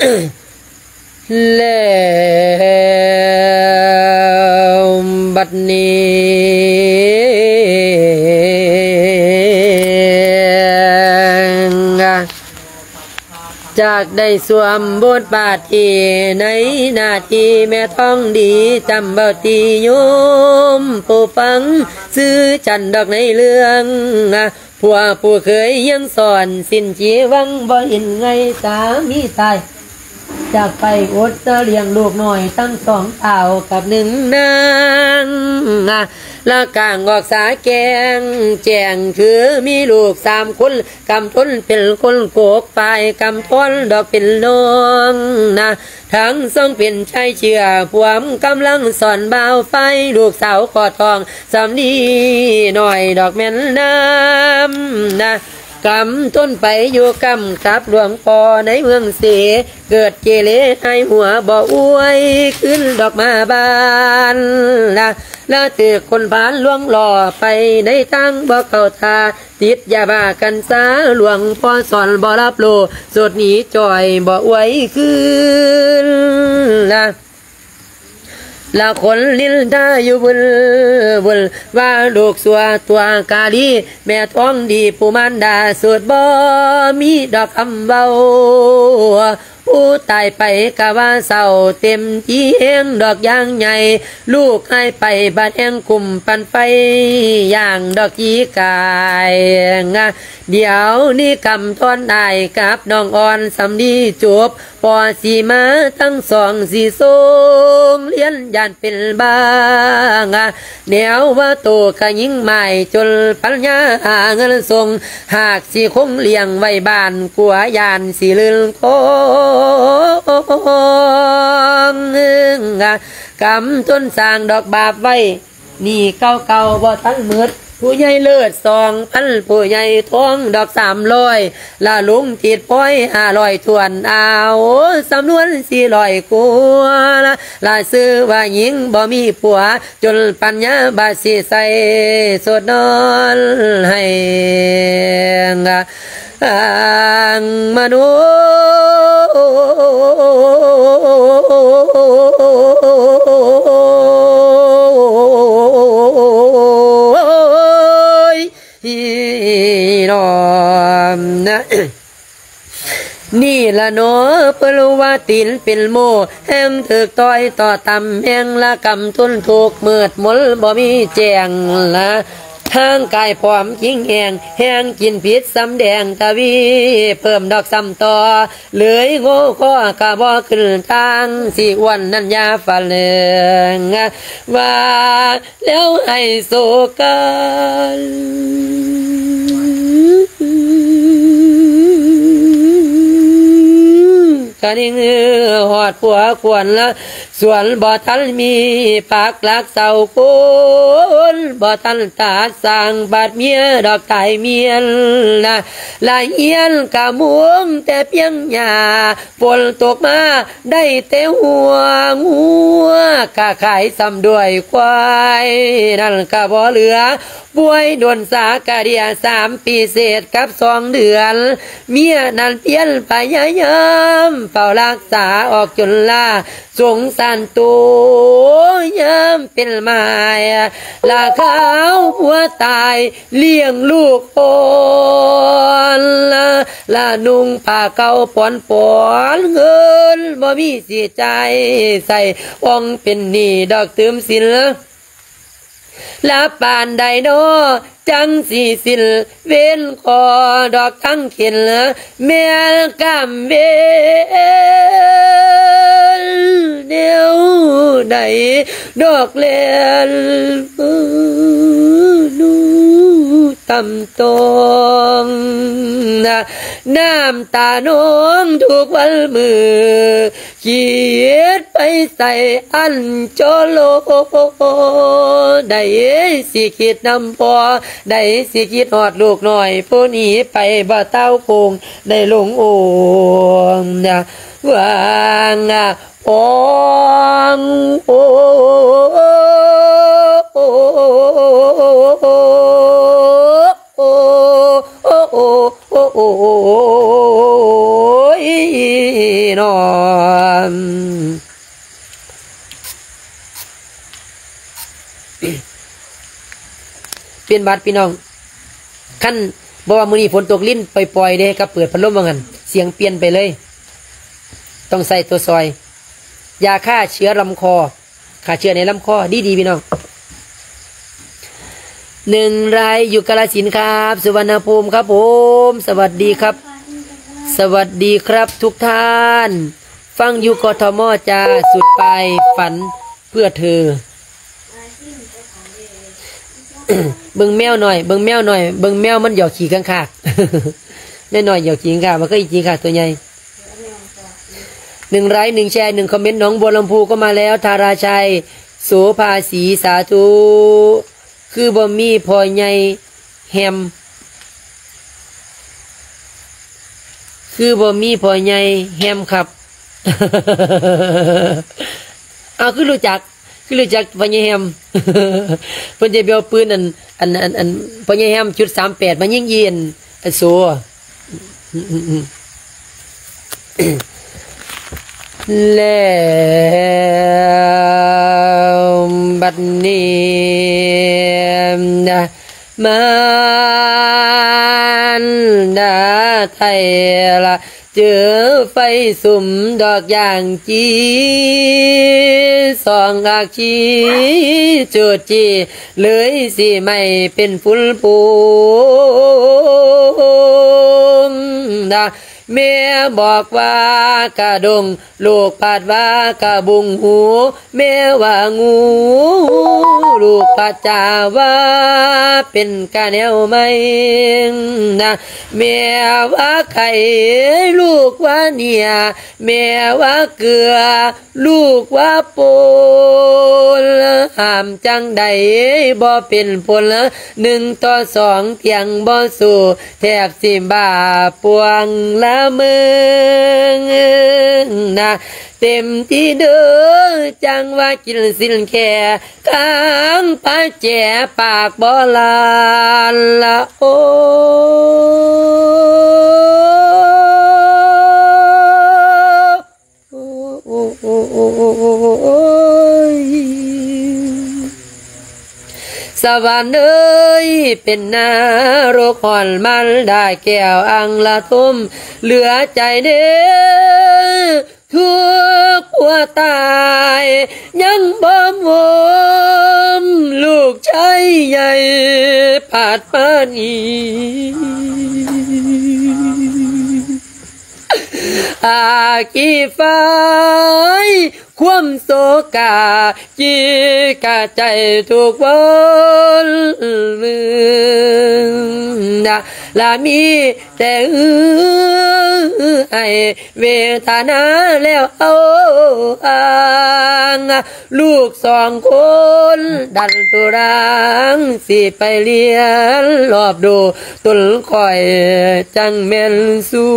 แล้วบัดนี้จากได้สวมบทบาทที่ในหน้าที่แม่ท้องดีจำบ่ตีโยมผู้ฟังซื้อจันดอกในเรื่องผัวผู้เคยยังสอนสิ้นชีวังบ่เห็นไงสามีตายจากไปอดจะเลี้ยงลูกหน่อยตั้งสองเต่ากับหนึ่งนางละกางออกสาแกงแจงคือมีลูก3 คนกำทนเป็นคนโกกไปกำทนดอกเป็นน้องทั้งทรงเป็นชายเชื่อพวมกำลังสอนบ่าวไฟลูกสาวขอทองสำนีหน่อยดอกแม่นน้ำกำต้นไปอยู่กำกับหลวงพ่อในเมืองเสเกิดเจเลให้หัวบ่อวยขึ้นดอกมาบานแล้วถือคนผ่านล่วงหล่อไปในทางบ่เข้าทาติดยาบ้ากันซาหลวงพ่อสอนบ่รับโลสุดหนีจ่อยบ่อวยขึ้นละคนลิ้นได้อยู่บนว่าลูกสัวตัวกาลีแม่ท้องดีผู้มันดาสุดบ่มีดอกคำเบาผู้ตายไปกะว่าเศร้าเต็มที่เองดอกยางใหญ่ลูกให้ไปบ้านแองคุมปันไฟอย่างดอกจีกายเดี๋ยวนี้กำทอนได้กับน้องอ่อนสำดีจบปอสีมาทั้งสองสีสูงเลี้ยนยานเป็นบ้างแนวว่าโตกะยิ่งใหม่จนปัญญาหาเงินส่งหากสีคงเลี้ยงไว้บ้านกัวยานสีลื่นโคกำต้นสร้างดอกบาปไว้นี่เก่าบ่ทันมืดผู้ใหญ่เลิศ2,000ผู้ใหญ่ท้องดอก300ละลุงติดป้อย500ทวนเอาสำนวน400กว่าละซื้อว่าหญิงบ่มีผัวจนปัญญาบาสิใส่สดนอนให้มนุษนี่ละเนาะเปลว่าตินเป็นโมแห้งถึกต้อยต่อตำแห้งละกำทุนถูกมืดมนบ่มีแจงละทางกายพร้อมกิ้งแห้งกินพิษสำแดงตะวีเพิ่มดอกซ้ำต่อเลยโง่ข้อกะบ่ขึ้นทางสิอ้วนนัญญาฝันว่าแล้วให้โศกันกันนิ่งหอดผัวควรละส่วนบ่ทันมีปากหลักเศร้าคนบ่ทันตาสร้างบาดเมียดอกตายเมียนละเอียนกะมุงแต่เพียงหญ้าฝนตกมาได้แต่หัวงัวกะขายซ้ำด้วยควายนั่นกะบ่เหลือป่วยโดนสากะเดีย3 ปีเศษกับ2 เดือนเมียนั่นเพี้ยนพยายามเฝ้ารักษาออกจนลาสงสารตัวยามเป็นไม้ละขาวหัวตายเลี้ยงลูกคนละนุ่งผ้าเก่าปอนเงินบ่มีสิใจใส่อ่องเป็นหนี้ดอกตืมสินละปานใดโนจังสีสิลเว้นคอดอกทั้งเข็นแม่กำเวนเดียวใดดอกเล่นนูตำตองน้ำตาน้องทุกวันมือขีดไปใส่อันโจโลได้สิคิดนำพอได้สิคิดหอดลูกหน่อยผู้นี้ไปบ่เต้าคงได้ลงโอ่งวางโองโอโอโอโอโอนอนเปลี่ยนบัตรพี่น้องขั้นบอกว่ามื้อนี้ฝนตกลิ้นปล่อยๆเด้ก็เปิดพัดลมว่างั้นเสียงเปลี่ยนไปเลยต้องใส่ตัวซอยยาฆ่าเชื้อลำคอฆ่าเชื้อในลำคอดีพี่น้อง1 รายอยู่กาฬสินธุ์ครับสุวรรณภูมิครับผมสวัสดีครับสวัสดีครับทุกท่านฟังอยู่กทมจ้าสุดปลายฝันเพื่อเธอ เบิ่งแมวหน่อยเบิ่งแมวหน่อยเบิ่งแมวมันหยอกขี้ข้างคากแน่หน่อยหยอกขี้ข้างคากมันก็อีกขี้ข้างตัวใหญ่1 ไลค์ 1 แชร์ 1 คอมเมนต์น้องบัวลำพูก็มาแล้วธาราชัยโสภาสีสาธุคือบ่มีพอใหญ่แฮมคือบ่มีพอใหญ่แฮมครับ เอาคือรู้จักพอใหญ่แฮม เพิ่นจะไปเอาปืนอันพอใหญ่แฮมจุด38มายิงยีนอันโซแล้วบัดนี้มันดาไทยละเจอไฟสุ่มดอกอย่างจี2 อาชีจุดจีเลยสิไม่เป็นฝุ่นปูมแม่บอกว่ากระดงลูกปาดว่ากระบุงหูแม่ว่างูลูกปาดจ่าว่าเป็นกะแนวไม่แม่ว่าไข่ลูกว่าเนี่ยแม่ว่าเกลือลูกว่าปูนห้ามจังใดบ่เป็นผล1 ต่อ 2เพียงบ่สู้แทบสิบ้าปวงละมึงเต็มที่เด้อจังว่ากินสินแค่ข้างปาแจปากบ่ลานละโอ้สวรรค์เอ้ยเป็นนรกห่อนมันได้แก้วอังละทุ่มเหลือใจเด้อทุกหัวตายยังบ่มมลูกชายใหญ่ปาดปานีอากีฟ้ายความโศกาจีกะใจทุกวันละมีแต่ให้เวทนาแล้วเอาอ่างลูก2 คนดันตุรังสิไปเรียนรอบดูตุลคอยจังแม่นสู้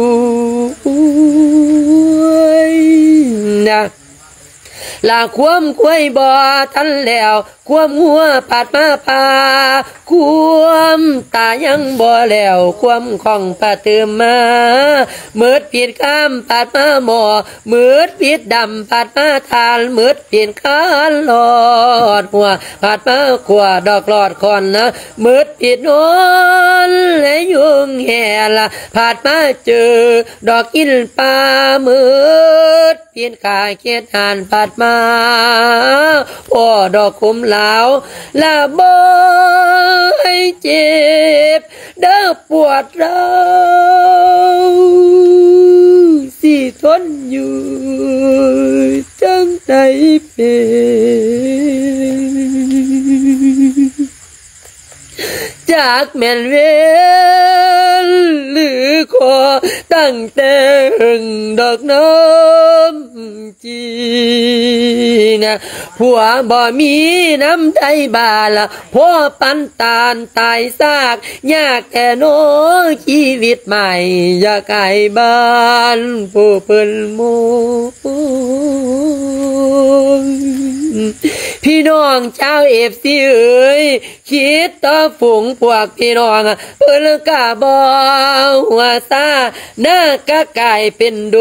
ลาความควยบ่ทันแล้วความหัวปัดมาพาความตายังบ่แล้วความของปะเติมมามืดปิดข้ามปัดมาหมอมืดปิดดำปัดมาทานมืดปิดคานหลอดหัวปัดมาขวดอกหลอดคอนนะมืดปิดนอนและยุงแห่ละปัดมาเจอดอกกินปลามืดเปลี่ยนกายเกียดหานปัดมาพ่อดอกคุมเหลาละบ่ให้เจ็บเด้อปวดเราสิทนอยู่จังใดเป็นจากแม่นเวรหรือขอตั้งแต่ดอกน้ำจีนะผัวบ่มีน้ำใจบาละพ่อปันตาลตายซากยากแต่โนชีวิตใหม่อยากไกลบ้านผู้เพิ่นมูพพี่น้องชาวเอฟซีเอ๋ยคิดต่อฝูงพวกพี่น้องเพิ่นกะบ่หัวซาหน้ากะกลายเป็นด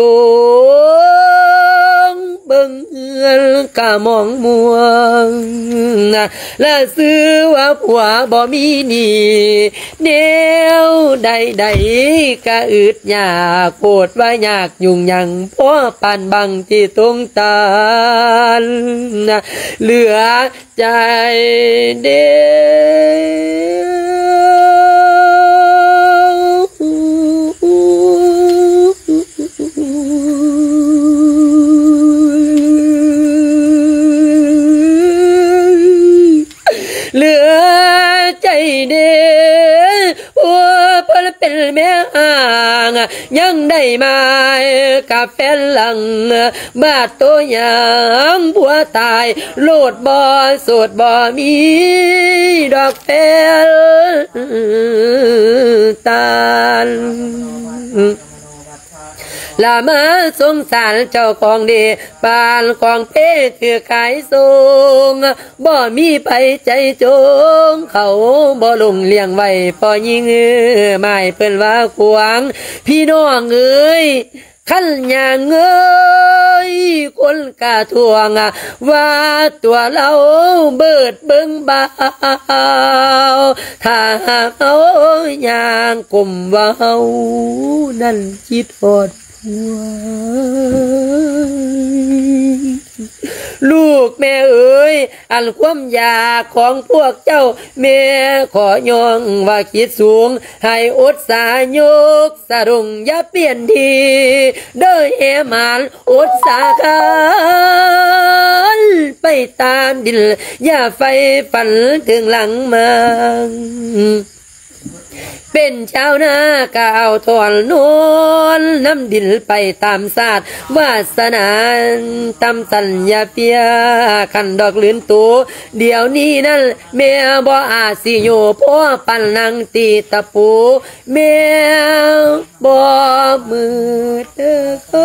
วงเบิ่งเอือนกะมองมัวและซื้อว่าผัวบ่มีนี่แนวใดๆกะอึดยากโคตรว่ายากยุ่งยังเพราะปานบังที่ตรงตาลเหลือใจเดีเหลือใจเดีหัวเพิ่นเป็นแม่ห่างยังได้มากับแฟนหลังบาดตัวอย่างผัวตายโลดบ่โสดบ่มีดอกแฟนตาลละมาสงสารเจ้าของดีปานของเพถือขายสูงบ่มีไปใจจงเขาบ่ลงเลี้ยงไว้พอยิงไม่เพิ่นว่าขวางพี่น้องเอ้ยขันอย่างเอ้ยคนกะทวงว่าตัวเราเบิดเบิ่งบ่าวถ้าเอาอย่างกลมเว้านั่นคิดอดลูกแม่เอ๋ยอันความอยากของพวกเจ้าแม่ขอยองว่าคิดสูงให้อดสายกสะดุงอย่าเปลี่ยนทีเด้อเอมานอดสาคันไปตามดินอย่าไฟฝันถึงหลังมังเป็นชาวนาก้าวถอนนวลน้ำดินไปตามศาสตร์วาสนาตำสัญญาเปียขันดอกลื่นตูเดี๋ยวนี้นั่นแม่บ่อาสิโยพ่อปันนังตีตะปูแม่บ่มือเด้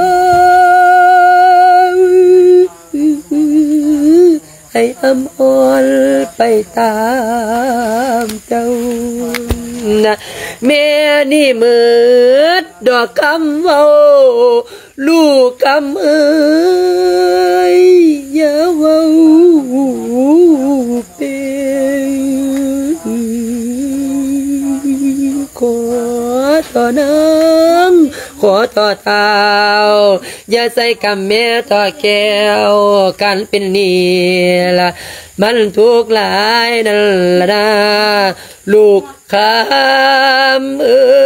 อให้อำอ่อนไปตามเจ้านะแม่นี่มืดดอกคำเว้าลูกคำเอ้ยอย่าเว้าเป็นขอต่อน้ำขอต่อเท้าอย่าใส่กำแม่ต่อแก้วกันเป็นนี่ละมันทุกข์หลายนั่นละนะลูกคำ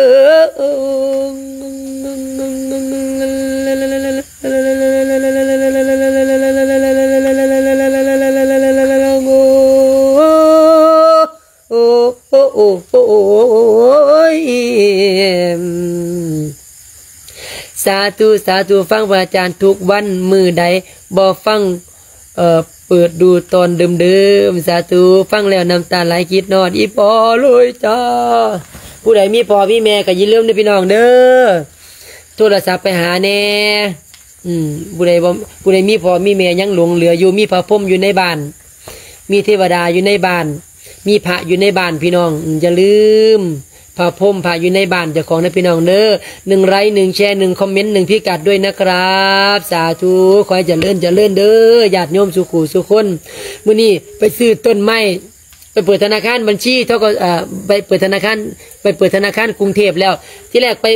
สาธุสาธุฟังพระอาจารย์ทุกวันมือใดบ่ฟังเปิดดูตอนเดิมสาธุฟังแล้วน้ำตาไหลคิดนอดอีพอเลยจ้าผู้ใดมีพ่อมีแม่ก็อย่าลืมนะพี่น้องเด้อโทรศัพท์ไปหาแน่ผู้ใดมีพ่อมีแม่ยังหลงเหลืออยู่มีพระพรหมอยู่ในบ้านมีเทวดาอยู่ในบ้านมีพระอยู่ในบ้านพี่น้องอย่าลืมพระพรหมพระอยู่ในบ้านเจ้าของนะพี่น้องเด้อ1 ไลค์1 แชร์ 1 คอมเมนต์ 1 พิกัดด้วยนะครับสาธุขอให้เจริญเด้อญาติโยมสุขุสุขคนมื้อนี้ไปซื้อต้นไม้ไปเปิดธนาคารบัญชีเท่าก็ไปเปิดธนาคารกรุงเทพแล้วที่แรกไป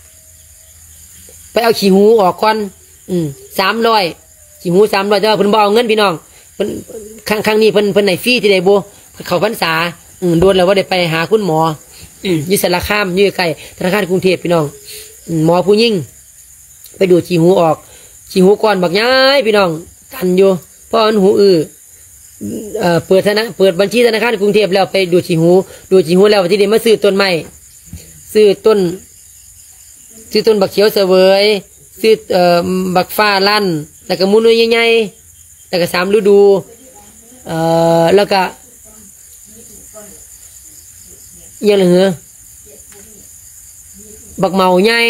เอาขี้หูออกก่อน300ขี้หู300แต่ว่าเพิ่นบ่เอาเงินพี่น้องเพิ่นครั้งนี้เพิ่นให้ฟรีที่ใดบ่เข้าพรรษาโดนแล้วว่าได้ไปหาคุณหมออยู่สารคามอยู่ใกล้ธนาคารกรุงเทพพี่น้องหมอผู้ยิ่งไปดูขี้หูออกขี้หูก่อนบักย้ายพี่น้องกันอยู่เพราะมันหูเปิดบัญชีธนาคารกรุงเทพแล้วไปดูขี้หูแล้วที่นี่มาซื้อต้นไม้ซื้อต้นบักเขียวเสวยซื้อบักฟ้าลั่นแล้วก็มูลใหญ่ๆแล้วก็3 ฤดูแล้วก็ยังเหลือบักเมาใหญ่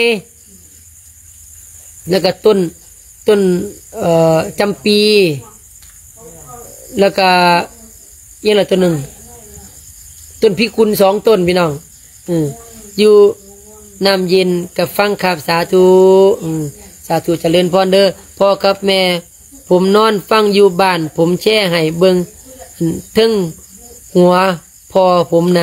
แล้วก็ต้นจำปีแล้วก็ยังละต้นหนึ่งต้นพิกุล2 ต้นพี่น้องอยู่น้ำเย็นกับฟังขับสาธุสาธุเจริญพรเด้อพ่อกับแม่ผมนอนฟังอยู่บ้านผมแช่ให้เบิ่งถึงหัวพ่อผมนะ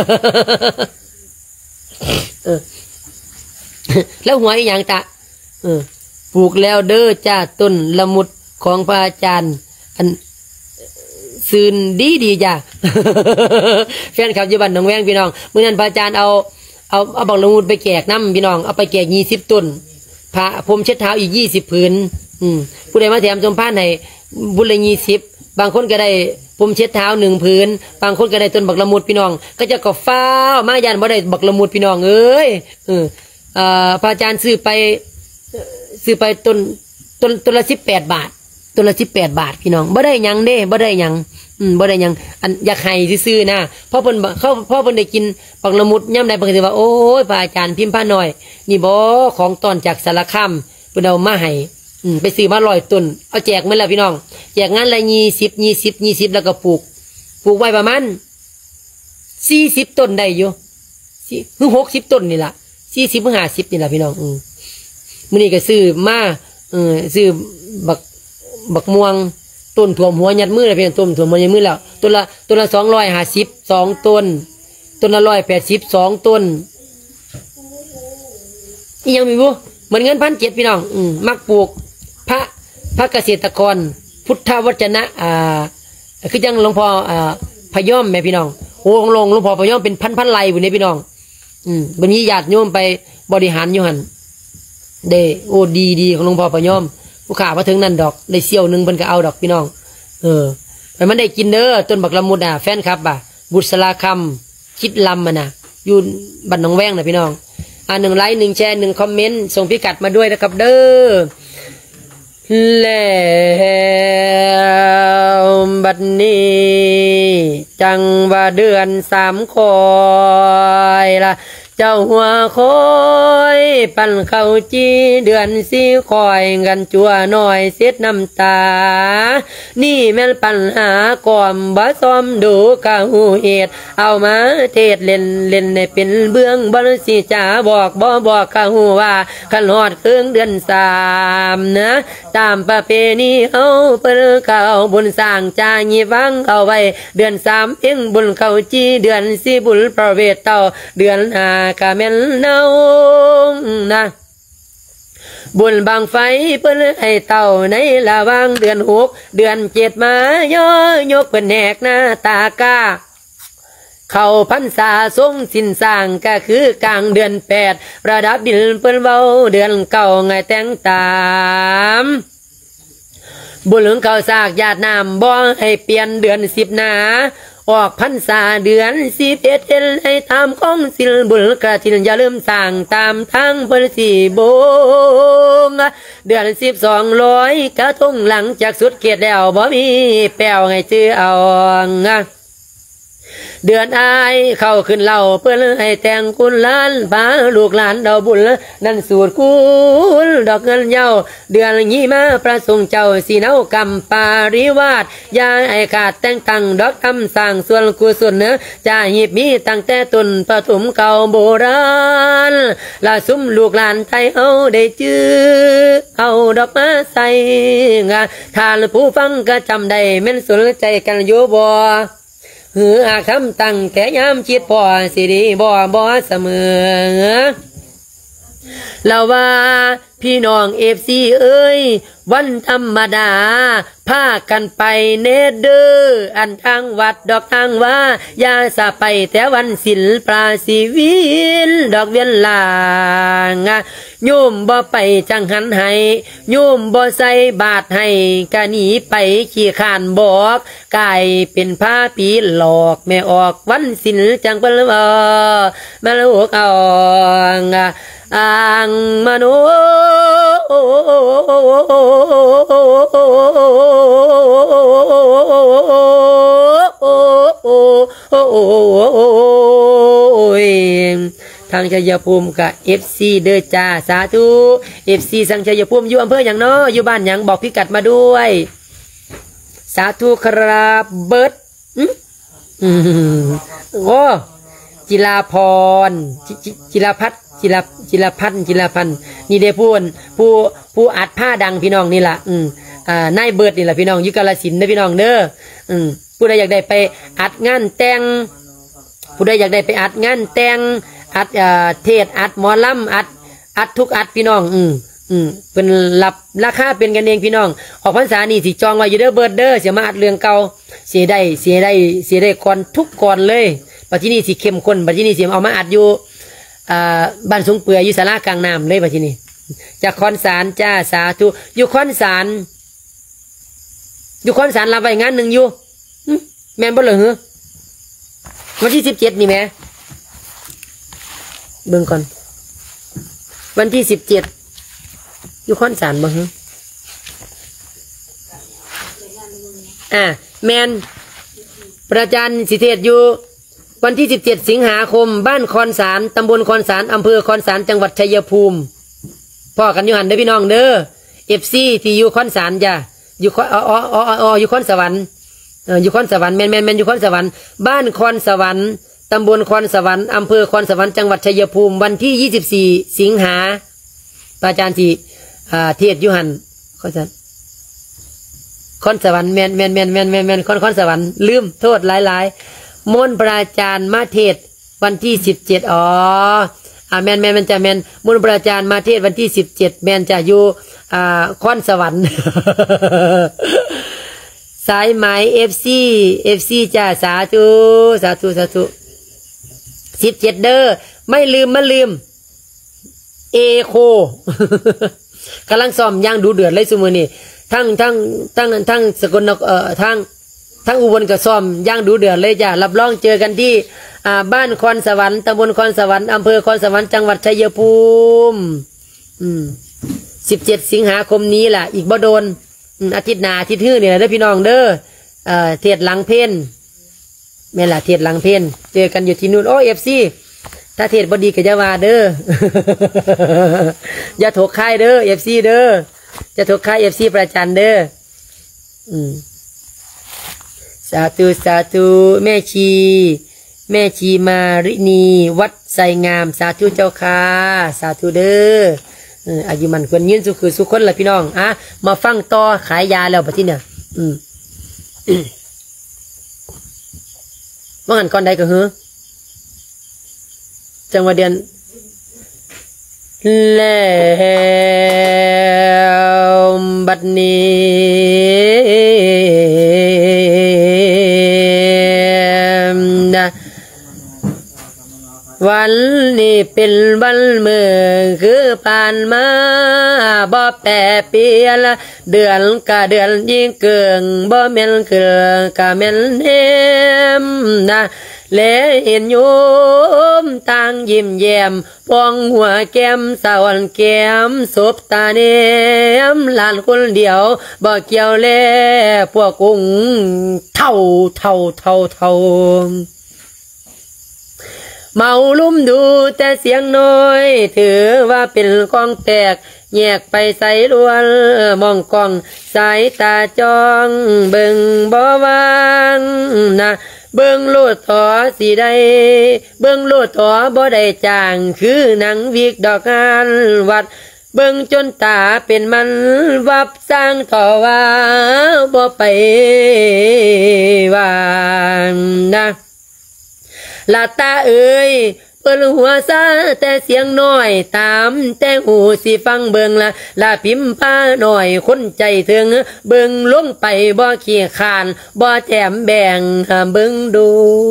แล้วหัวอีหยังตะปลูกแล้วเด้อจ้าต้นละมุดของพระอาจารย์อันซื่นดีจ้า แฟนคลับอยู่บ้านหนองแวงพี่น้องเมื่อนั้นพระอาจารย์เอาบักละมุดไปแจกน้ำพี่น้องเอาไปแจก20 ต้นพระผมเช็ดเท้าอีก20 ผืนผู้ใดมาแถมสมภารให้บุญละ20บางคนก็ได้ผมเช็ดเท้า1 ผืนบางคนก็ได้ต้นบักละมุดพี่น้องก็จะก็ฟ้าวมายันบ่ได้บักละมุดพี่น้องเอ้ยพระอาจารย์ซื้อไปต้นละ18 บาทต้นละ18 บาทพี่น้องบ่ได้หยังเด้บ่ได้หยังบ่ได้หยังอันอยากให้ซื่อๆนะเพราะเพิ่นได้กินบักละมุดย่ำใดเพิ่นก็สิว่าโอ้ยพระอาจารย์พิมพ์ผ้าน้อยนี่บ่ของตอนจากสารคามเพิ่นเอามาให้ไปซื้อมา100 ต้นเอาแจกมื้อละพี่น้องแจกงานละ20แล้วก็ปลูกไว้ประมาณ40 ต้นได้อยู่ถึง60 ต้นนี่ล่ะ40 ถึง 50นี่ล่ะพี่น้องมื้อนี้ก็ซื้อมาซื้อบักม่วงต้นถั่วหัวยัดมือเลยพี่น้องต้นถั่วหัวยัดมือแล้วต้นละ250 2 ต้นต้นละ180 2 ต้นอียังมีบ่เหมือนเงิน1,700พี่น้องมักปลูกพระเกษตรกรพุทธวจนะคือจังหลวงพ่อพยอมแม่พี่น้องโอ้หลวงพ่อพยอมเป็นพันไร่พุ่นนี่พี่น้องบัดนี้ญาติโยมไปบริหารอยู่หั่นเด้โอ้ดีของหลวงพ่อพยอมผู้ขามาถึงนั่นดอกได้เสี่ยวนึงเพิ่นก็เอาดอกพี่น้องแต่มันได้กินเด้อต้นบักละมุดแฟนครับบุษราคำคิดลำน่ะอยู่บ้านหนองแวงน่ะพี่น้อง1 ไลค์ 1 แชร์ 1 คอมเมนต์ส่งพิกัดมาด้วยนะครับเด้อแล้วบัดนี้จังว่าเดือน3คอยละเจ้าหัวคอยปั่นเข้าจีเดือน4คอยกันจั่วหน่อยเสียดน้ำตานี่แม่นปัญหาก่อมบ่ซ้อมดูกะหูเหตุเอามาเทศเล่นในเป็นเบื้องบ่สิจ๋าบอกกะหูว่าคันฮอดครึ่งเดือน3นะตามประเพณีเฮาเปิ้นเขาบุญสร้างจาญิฟังเอาไว้เดือน3เองบุญเข้าจีเดือน4บุญประเวทเต้าเดือน5กะแม่นเนานะบุญบางไฟเปิ้นให้เต่าในระหว่างเดือน6เดือน7มาย่อยกเปิ้นแหกหน้าตากาเข้าพรรษาทรงสิ้นสร้างก็คือกลางเดือน8ประดับดินเปิ้นเว้าเดือน9ไงแต่งตามบุญเขาสากญาติน้ำบ่ให้เปลี่ยนเดือน10นาออกพรรษาเดือน11เฮ็ดให้ตามของศิลบุญกระถินอย่าลืมสร้างตามทางเพิ่นสิบงเดือน12 100กระทงหลังจากสุดเขตแล้วบ่มีแป้วให้ชื่อเอาเดือนอายเข้าขึ้นเล่าเพื่อนให้แต่งคุณล้านพาลูกหลานเดาบุญนั่นสูตรคุณดอกเงินเย้าเดือนนี้มาประสงค์เจ้าสีเนากำปาริวาสยาให้ขาดแต่งตั้งดอกทำสร้างส่วนกุศลเนื้อจะหีบมีตั้งแต่ต้นปฐมเก่าโบราณละซุ้มลูกหลานไทยเอาได้จื้อเอาดอกมาใส่งาทานผู้ฟังก็จำได้แม่นสนใจกันอยู่บ่อาคำตั้งแต่ยามคิดพอสิดีบ่เสมอเราว่าพี่น้องFCเอ้ยวันธรรมดาพากันไปเนเดอร์อันทางวัดดอกทางว่าอย่าสะไปแต่วันศิลปราศิวินดอกเวียนลางโยมบ่ไปจังหันให้โยมบ่ใส่บาทให้กะหนีไปขี้ขานบอกกายเป็นผ้าผีหลอกแม่ออกวันศิลจังเปิ้นมาลูกเอาอ่างมโนทางชัยภูมิกับ FC เด้อจ้าสาธุ FC สังชัยภูมิอยู่อำเภออย่างน้ออยู่บ้านอย่างบอกพิกัดมาด้วยสาธุครับเบิร์ดโอ้จิราพรจิราพัฒน์จิราพันธ์นี่ได้ผู้อัดผ้าดังพี่น้องนี่ล่ะนายเบิร์ดนี่ล่ะพี่น้องอยู่กาฬสินธุ์เด้อพี่น้องเด้อผู้ใดอยากได้ไปอัดงานแต่งผู้ใดอยากได้ไปอัดงานแต่งอัดเทศอัดหมอลำอัดทุกอัดพี่น้องเป็นรับราคาเป็นกันเองพี่น้องออกพรรษานี่สิจองไว้อยู่เด้อเบิร์ดเด้อเสียมาอัดเรื่องเก่าเสียได้ก่อนทุกก่อนเลยปัจจุบันสิเข้มข้นปัจจุบันสิเอามาอัดอยู่บ้านสงเปื่อยอยู่ศาลากลางน้ำเลยปัจจุบันจากคอนสารจ้าสาธุอยู่คอนสารรับไว้งานหนึ่งอยู่แม่นบ่เหรอเหรอวันที่17นี่แม่เบิ่งก่อนวันที่17อยู่คอนสารบ่เหรอแมนประจันสิเทศอยู่วันที่17สิงหาคมบ้านคอนสารตำบลคอนสารอำเภอคอนสารจังหวัดชัยภูมิพ่อกันอยู่หันเด้อพี่น้องเด้อ FC ที่อยู่คอนสารจ้ะอยู่อยู่คอนสวรรค์อยู่คอนสวรรค์แมนอยู่คอนสวรรค์บ้านคอนสวรรค์ตำบลคอนสวรรค์อำเภอคอนสวรรค์จังหวัดชัยภูมิวันที่24สิงหาอาจารย์ที่เทศอยู่หันคอนสวรรค์แมนคอนสวรรค์ลืมโทษหลายมนต์พระอาจารย์มาเทศวันที่17แมนจะแมนมนต์พระอาจารย์มาเทศวันที่17แมนจะอยู่คอนสวรรค์ สายไหม FC จ้าสาธุ17เด้อไม่ลืมเอโค กำลังซ้อมย่างดูเดือดเลยซุมื้อนี้ทั้งสกลทั้งอุบลกับซ้อมย่างดูเดือดเลยจ้ะรับรองเจอกันที่บ้านคอนสวรรค์ตำบลคอนสวรรค์อำเภอคอนสวรรค์จังหวัดชัยภูมิ17สิงหาคมนี้ล่ะอีกบ่โดนอาทิตย์หน้าอาทิตย์ฮื้อเนี่ยเด้อพี่น้องเด้อเทศหลังเพลแม่ล่ะเทศหลังเพลเจอกันอยู่ที่นู่นโอ้ FC ถ้าเทศบ่ดีก็จะว่าเด้อ อย่าถกค่ายเด้อ FC เด้อจะถกค่าย FC ประจันเด้อสาธุแม่ชีมารินีวัดไสงามสาธุเจ้าค่ะสาธุเด้ออายุมันควรยืนสุคนละพี่น้องมาฟังต่อขายยาแล้วปะที่เนี่ยว่าหันก่อนใดก็หือจังหวะเดือนแล้วบัดนี้วันนี้เป็นวันเมื่อคือผ่านมาบ่แปรเปลี่ยนเดือนกะเดือนยิ่งเกิงบ่แม่นเกิงกะแม่นเนมและเห็นโยมต่างยิ้มแย้มปองหัวแก้มสาวแก้มศพตาเนมหลานคนเดียวบ่เกี่ยวแลพวกกุ้งเท่าเมาลุ่มดูแต่เสียงน้อยถือว่าเป็นกองแตกแยกไปใส่ล้วนมองกองสายตาจ้องเบิ่งบ่วางเบิ่งโลดถอสิได้เบิ่งโลดถอบ่ได้จางคือหนังวิกดอกงานวัดเบิ่งจนตาเป็นมันวับสร้างถอว่าบ่ไปวางลาตาเอ๋ยเปิ้นหัวซาแต่เสียงน้อยตามแต่หูสิฟังเบิ่งละพิมพ์ป้าหน่อยคนใจถึงเบิ่งลงไปบ่ขี้คานบ่แถมแบ่งเบิ่งดู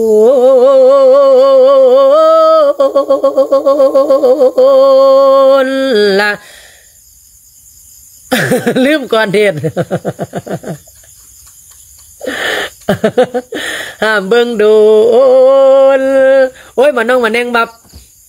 ละลืมก่อนเทศห้ามเบิ่งดูโอ้ยมาน้องมาแนงบับ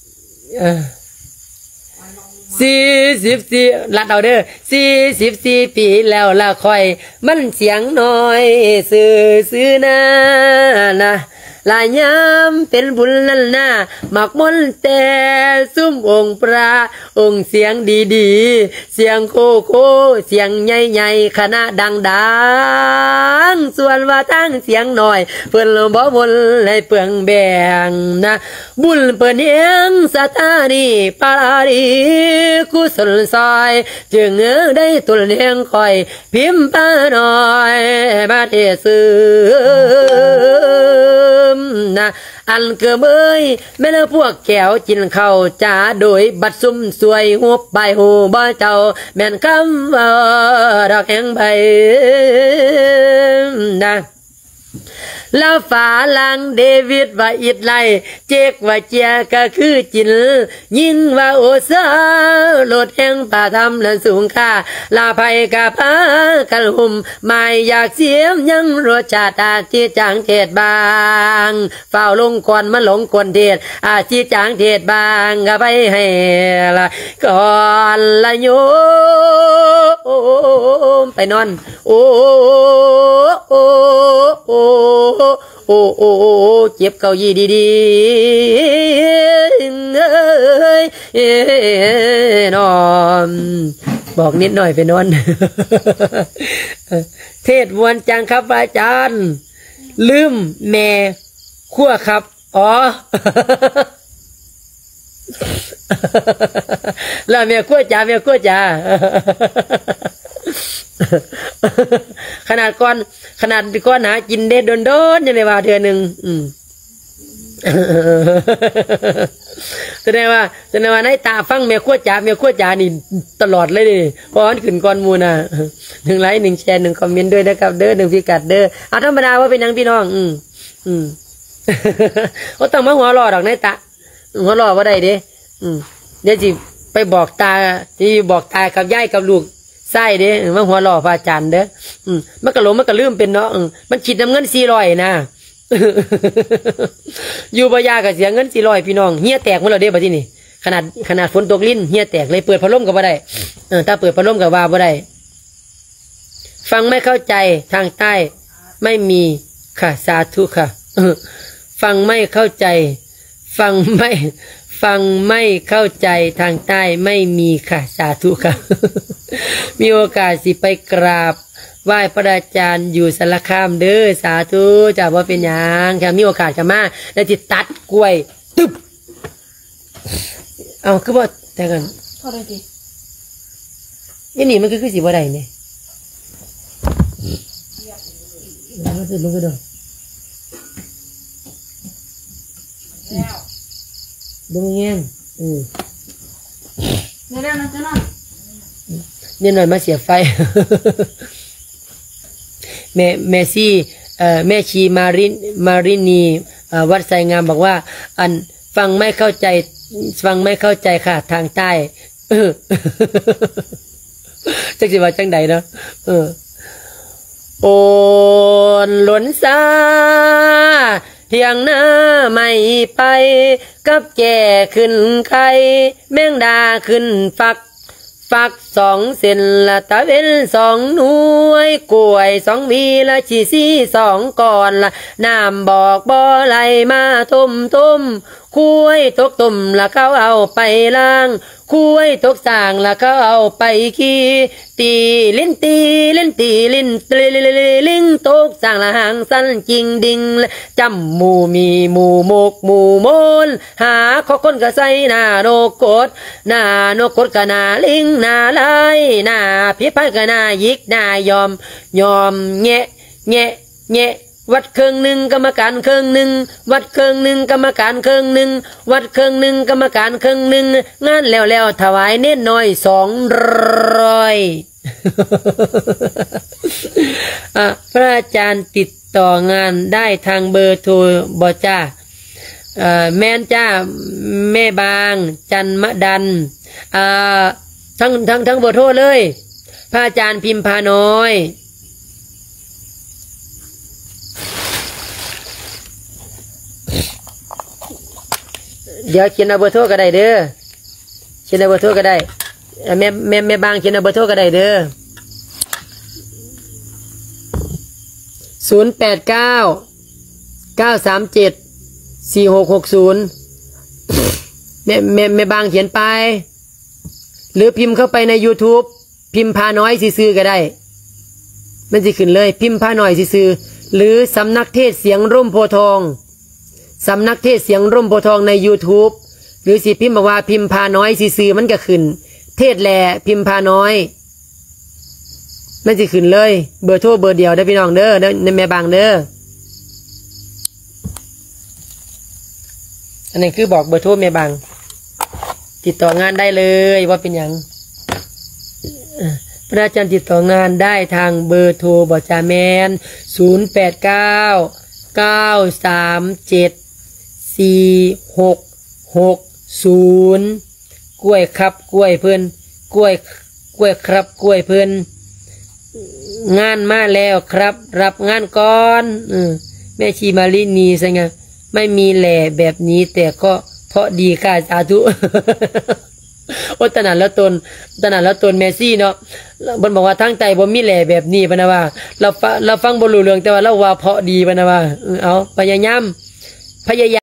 44ลัดเอาเด้อ44ปีแล้วละคอยมันเสียงน้อยซื่อนะลายย้ำเป็นบุญลันนาหมักมนแต่ซุ้มองค์พระองค์เสียงดีๆเสียงโคโคเสียงใหญ่ๆคณะดังๆส่วนว่าทั้งเสียงหน่อยเพิ่นบ่บนให้เปลืองแบ่งนะบุญเปิ้นเอียงสถานีปารีกุศลซอยจึงได้ตุลเลียงคอยพิมพ์ป้าหน่อยมาเทซื้อนะอันเกือเบยแม่ละพวกแก้วจินเข้าจ่าโดยบัดซุ่มสวยหัวใบหูบ่เจ้าแม่นคำว่าดอกแห่งใบนะแล้วฝาลังเดวิดว่าอิดไลเจกว่าเจียก็คือจินยินว่าโอซาโลดแห่งป่าทำและสูงค่าลาภัยกะพากันหุ่มไม่อยากเสียมยังรสชาติอาชีจางเทศบางเฝ้าลงก่อนมาหลงคนเทศอาชีจางเทศบางก็ไปให้ละก่อนละโยมไปนอนโอ้โอ้โอ้โอ้โอ้เจ็บเก้าอี้ดีๆนอนบอกนิดหน่อยไปนอนเทศวนจังครับอาจารย์ลืมแม่ขั้วครับอ๋อแล้วแม่ขั้วจ๋าแม่ขั้วจ๋าขนาดก้อนหากินเด็ดโดนยังไงว่าเทื่อนึงแสดงว่าในตาฟังแม่ขั้วจ๋านี่ตลอดเลยดิพอมันขึ้นก่อนมูน่ะ1 ไลค์ 1 แชร์ 1 คอมเมนต์ด้วยนะครับเด้อ1พิกัดเด้อเอาธรรมดาว่าเป็นหยังพี่น้องก็ต้องมาหัวรอดอกในตาหัวรอบ่ได้เด้เดี๋ยวสิไปบอกตาที่บอกตากับยายกับลูกใส่เด้มาหัวหล่อพระอาจารย์เด้อมันก็หลงมันก็ลืมเป็นเนาะมันคิดน้ำเงิน400นะอยู่บ่ยาก็เสียเงิน400พี่น้องเหี้ยแตกหมดแล้วเด้บัดนี้ขนาดฝนตกลิ้นเหี้ยแตกเลยเปิดพัดลมก็บ่ได้ถ้าเปิดพัดลมก็ว่าบ่ได้ฟังไม่เข้าใจทางใต้ไม่มีค่ะสาธุค่ะฟังไม่เข้าใจฟังไม่เข้าใจทางใต้ไม่มีค่ะสาธุค่ะ มีโอกาสสิไปกราบไหว้พระอาจารย์อยู่สารคามเด้อสาธุจะว่าเป็นอย่างแค่มีโอกาสจะมาแล้วจิตัดกล้วยตึบเอาคือว่าแต่กันพอได้ดินี่มันคือสิบ่ได้เนี่ยมันคือมันก็ดดูเงี้ยเนี่ยนะจ๊ะน้องเนี่ยหน่อยมาเสียไฟแม่ซี่แม่ชีมารินีวัดไซงามบอกว่าอันฟังไม่เข้าใจค่ะทางใต้จักสิว่าจังใดเนาะโอนหล่นซาเพียงหน้าไม่ไปกับแก่ขึ้นไข่แมงดาขึ้นฟัก2 เส้นละตะเวน2 หน่วยกล้วย2 วีละชีซี2 ก่อนละน้ำบอกบ่อไหลมาต้มคุยตกต้มละเขาเอาไปล้างคุยตกสร้างละเขาเอาไปขี้ตีลิ้นลิงตกสร้างละหางสั้นจริงดิ่งจำหมูมีหมูมกหมูมนหาข้อคนก็ใส่หน้าโนกดก็หน้าลิงหน้าไหลหน้าพิพันก็หน้ายิกหน้ายอมแงะวัดเครื่องหนึ่งกรรมการเครื่องหนึ่งวัดเครื่องหนึ่งกรรมการเครื่องหนึ่งวัดเครื่องหนึ่งกรรมการเครื่องหนึ่งงานแล้วถวายเน้นน้อย200พระอาจารย์ติดต่องานได้ทางเบอร์โทรบ่จ้าแม่นจ้าแม่บางจันมดันทั้งเบอร์โทรเลยพระอาจารย์พิมพาน้อยเดี๋ยวเขียนเบอร์โทรก็ได้เด้อเขียนเบอร์โทรก็ได้แม่บางเขียนเบอร์โทรก็ได้เด้อ089 แม่บางเขียนไปหรือพิมพ์เข้าไปใน YouTube พิมพ์พาน้อยซื่อๆก็ได้มันสิขึ้นเลยพิมพ์พาน้อยซื่อๆหรือสำนักเทศเสียงร่มโพธิ์ทองสำนักเทศเสียงร่มโพธิ์ทองใน YouTube หรือสิพิมพ์บอกว่าพิมพ์พาน้อยซื่อๆมันก็ขึ้นเทศแลพิมพ์พาน้อยมันสิขึ้นเลยเบอร์โทรเบอร์เดียวได้พี่น้องเด้อในแม่บางเด้ออันนี้คือบอกเบอร์โทรแม่บางติดต่องานได้เลยว่าเป็นอย่างพระอาจารย์ติดต่องานได้ทางเบอร์โทรบจาแมน0899374660กล้วยครับกล้วยเพิ่นกล้วยครับกล้วยเพิ่นงานมาแล้วครับรับงานก่อนแม่ชีมาลินีใช่ไงไม่มีแหล่แบบนี้แต่ก็เพราะดีค่ะสาธุโอ้ตนาแล้วตนแมซี่เนาะบนบอกว่าทั้งใจบ่มีแหล่แบบนี้ปะนะว่าเราฟังบ่รู้เรื่องแต่ว่าเราว่าเพราะดีปะนะว่าเอาพยายาม